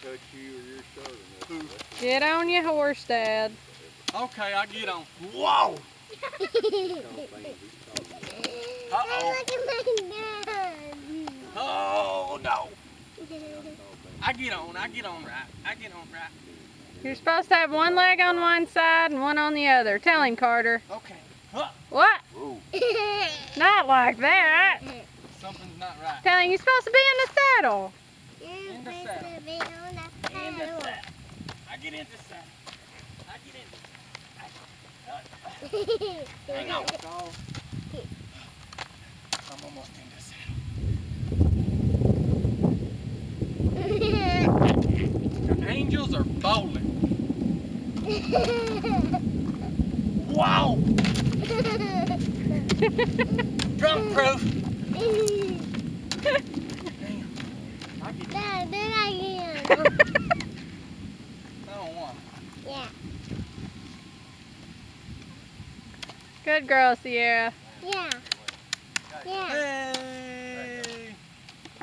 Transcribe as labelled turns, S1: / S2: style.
S1: touch you or your shirt or nothing.
S2: Get on your horse, Dad.
S3: Okay, I get on. Whoa! Uh-oh. Oh, no. I get on right.
S2: You're supposed to have one leg on one side and one on the other. Tell him, Carter.
S3: Okay.
S2: What? Not like that.
S3: Something's not right.
S2: Tell him you're supposed to be in the saddle.
S3: In the saddle. In the saddle. I get in the saddle. Hang on. I'm almost in the saddle. The angels are bowling. Wow! Drunk proof. I don't want it.
S4: Yeah.
S2: Good girl, Sierra.
S4: Yeah. Yeah.